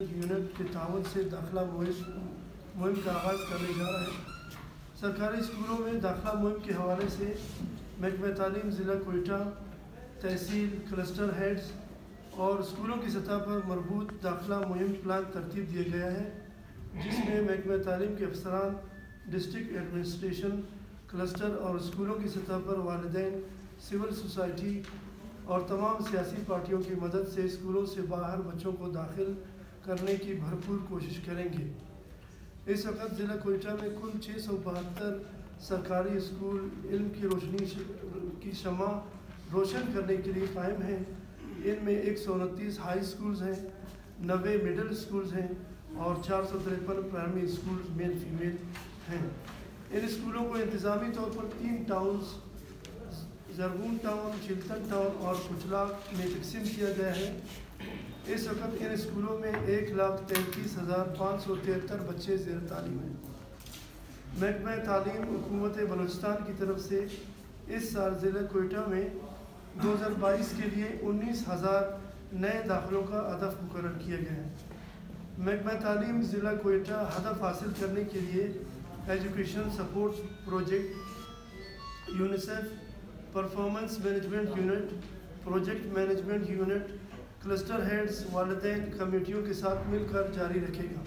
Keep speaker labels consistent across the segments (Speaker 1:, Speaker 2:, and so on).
Speaker 1: Unit کے تعاون سے داخلہ مہم کا آغاز کرنے جا رہے ہیں۔ سرکاری اسکولوں میں داخلہ مہم کے حوالے سے محکمہ تعلیم ضلع کوئٹہ، تحصیل، کلسٹر ہیڈز اور اسکولوں کی سطح پر مربوط داخلہ مہم پلان ترتیب دیا گیا ہے، جس میں محکمہ تعلیم کے افسران، ڈسٹرکٹ ایڈمنسٹریشن، کلسٹر اور اسکولوں کی سطح پر والدین، سول سوسائٹی اور تمام سیاسی پارٹیوں کی مدد سے اسکولوں سے باہر بچوں کو داخل کرنے کی بھرپور کوشش کریں گے۔ اس وقت ضلع کوئٹہ میں کل 672 سرکاری اسکول علم کی روشنی کی شمع روشن کرنے کے لیے قائم ہیں۔ ان میں 129 ہائی اسکولز ہیں، 90 مڈل اسکولز ہیں اور 453 پرائمری اسکولز میل فیمیل ہیں۔ ان اسکولوں کو انتظامی طور پر 3 towns Zarghoon town, Chiltan town اور کچلا میں تقسیم کیا گیا ہے۔ اس وقت ان اسکولوں میں 1,33,573 بچے زیر تعلیم ہیں۔ محکمہ تعلیم حکومت بلوچستان کی طرف سے اس سال ضلع کوئٹہ میں 2022 کے لیے 19,000 نئے داخلوں کا ہدف مقرر کیا گیا ہے۔ محکمہ تعلیم ضلع کوئٹہ ہدف حاصل کرنے کے لیے education support project, UNICEF, performance management unit, project management unit, cluster heads, والدین کمیٹیوں کے ساتھ مل کر جاری رکھے گا۔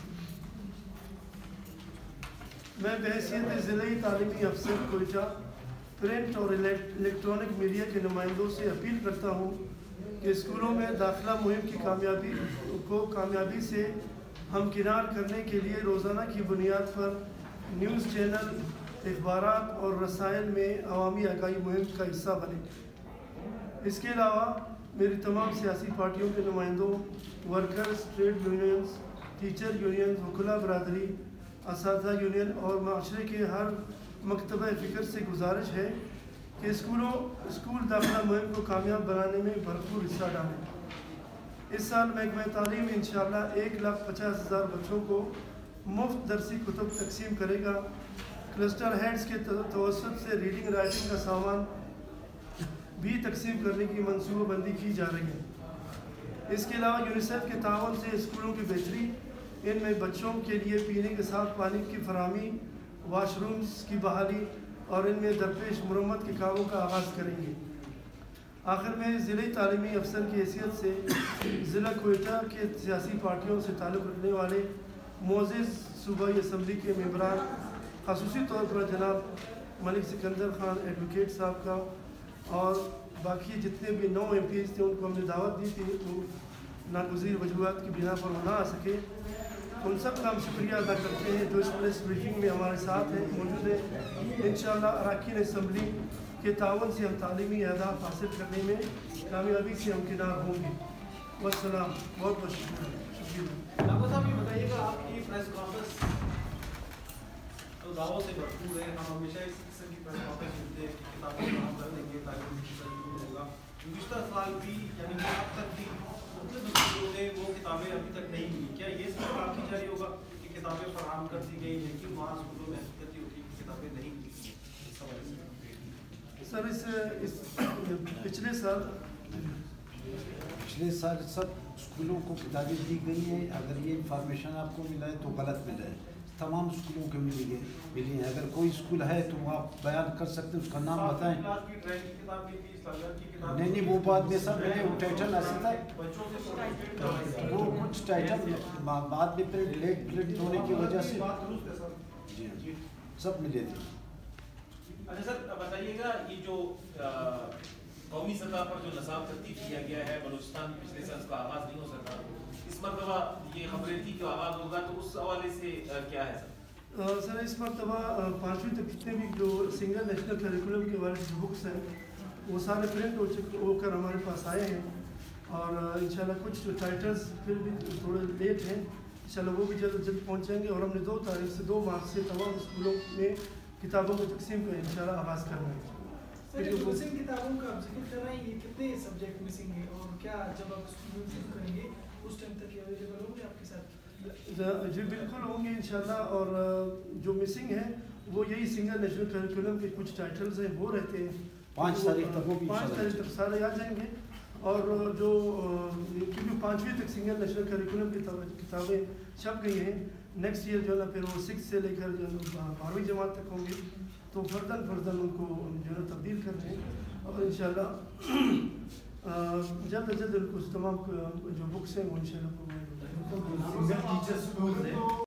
Speaker 1: میں بحیثیت ضلعی تعلیمی افسر کوئٹہ پرنٹ اور الیکٹرانک میڈیا کے نمائندوں سے اپیل کرتا ہوں کہ اسکولوں میں داخلہ مہم کی کامیابی سے ہمکنار کرنے کے لیے روزانہ کی بنیاد پر نیوز چینل، اخبارات اور رسائل میں عوامی آگاہی مہم کا حصہ بنے۔ اس کے علاوہ میری تمام سیاسی پارٹیوں کے نمائندوں، workers, trade unions, teacher unions, وکلاء برادری، اساتذہ یونین اور معاشرے کے ہر مکتبہ فکر سے گزارش ہے کہ اسکول داخلہ مہم کو کامیاب بنانے میں بھرپور حصہ ڈالیں۔ اس سال محکمہ تعلیم انشاءاللہ 1,50,000 بچوں کو مفت درسی کتب تقسیم کرے گا۔ کلسٹر ہیڈز کے توسط سے ریڈنگ رائٹنگ کا سامان بھی تقسیم کرنے کی منصوبہ بندی کی جا رہی ہے۔ اس کے علاوہ یونیسیف کے تعاون سے اسکولوں کی بہتری، ان میں بچوں کے لیے پینے کے صاف پانی کی فراہمی، واش رومز کی بحالی اور ان میں درپیش مرمت کے کاموں کا آغاز کریں گے۔ آخر میں ضلعی تعلیمی افسر کی حیثیت سے ضلع کوئٹہ کے سیاسی پارٹیوں سے تعلق رکھنے والے معزز صوبائی اسمبلی کے ممبران، خصوصی طور پر جناب ملک سکندر خان ایڈوکیٹ صاحب کا اور باقی جتنے بھی 9 MPs تھے، ان کو ہم نے دعوت دی تھی، وہ ناگزیر وجوہات کی بنا پر وہ نہ آ سکے۔ ان سب کا ہم شکریہ ادا کرتے ہیں جو اس پریس بریفنگ میں ہمارے ساتھ ہیں، موجود ہیں۔ انشاءاللہ اراکین اسمبلی کے تعاون سے ہم تعلیمی اہداف حاصل کرنے میں کامیابی سے ہمکنار ہوں گے۔ والسلام، بہت بہت شکریہ۔
Speaker 2: ڈاکٹر صاحب یہ بتائیے گا، آپ کی پریس کانفرنس تو دعووں سے بھرپور ہے، ہم ہمیشہ اس قسم کی پریس کانفرنس سنتے ہیں کہ کتابیں فراہم کر دیں گے تاکہ ہوگا۔ گزشتہ سال بھی یعنی کہ اب تک بھی مختلف اسکولوں نے وہ کتابیں ابھی تک نہیں ملی، کیا یہ سب آپ کی جاری ہوگا کہ کتابیں فراہم کر دی گئی لیکن وہاں اسکولوں میں حقیقت یہ ہوتی ہے کہ کتابیں نہیں ملی؟
Speaker 1: سر پچھلے سال
Speaker 3: سب اسکولوں کو کتابیں دی گئی ہیں۔ اگر یہ انفارمیشن آپ کو ملا ہے تو غلط ملا ہے، تمام اسکولوں کو ملی ہیں۔ اگر کوئی اسکول ہے تو وہ آپ بیان کر سکتے ہیں، اس کا نام بتائیں۔ نہیں وہ بات میں سب ملے، وہ ٹائٹل ایسا تھا، وہ کچھ ٹائٹل بعد میں پرنٹ ہونے کی وجہ سے جی سب ملے تھے۔
Speaker 2: اچھا سر بتائیے گا، یہ جو قومی سطح پر جو نصاب ترتیب کیا گیا ہے بلوچستان میں، پچھلے سال اس کا آغاز نہیں ہو سکا، اس مرتبہ یہ خبریں تھی کہ آغاز ہوگا، تو اس حوالے سے کیا ہے سر؟
Speaker 1: سر اس مرتبہ 5ویں تک جتنے بھی جو سنگل نیشنل کریکولم کے والے جو بکس ہیں وہ سارے پرنٹ ہو کر ہمارے پاس آئے ہیں، اور انشاءاللہ کچھ ٹائٹلز پھر بھی تھوڑے لیٹ ہیں، انشاءاللہ وہ بھی جلد پہنچ جائیں گے، اور ہم نے 2 تاریخ سے 2 مارچ سے تمام اسکولوں میں کتابوں کی تقسیم کا انشاءاللہ آغاز کرنا ہے۔
Speaker 4: مسنگ کتابوں کا آپ ذکر کر رہے ہیں، یہ کتنے سبجیکٹ مسنگ ہیں اور کیا جب آپ اسکول میں وزٹ کریں گے اس ٹائم تک یہ اویلیبل ہوں گے آپ کے ساتھ؟
Speaker 1: جی بالکل ہوں گے انشاءاللہ، اور جو مسنگ ہیں وہ یہی سنگل نیشنل کریکولم کے کچھ ٹائٹلز ہیں وہ رہتے ہیں،
Speaker 3: 5 تاریخ تک وہ بھی
Speaker 1: 5 تاریخ تک سارے آ جائیں گے، اور جو کیونکہ 5ویں تک سنگل نیشنل کریکولم کی کتابیں چھپ گئی ہیں، نیکسٹ ایئر جو ہے نا پھر وہ 6 سے لے کر جو ہے 12ویں جماعت تک ہوں گے، تو فردن ان کو جو ہے نا تبدیل کر دیں، اور انشاءاللہ جلد از جلد ان کو تمام جو بکس ہیں وہ انشاءاللہ
Speaker 5: ٹیچر اسکول